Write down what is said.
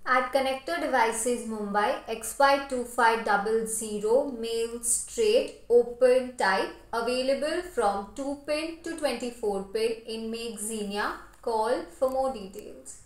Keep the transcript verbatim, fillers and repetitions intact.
At Connector Devices Mumbai, X Y two five zero zero male straight open type, available from two pin to twenty-four pin in make Xenia. Call for more details.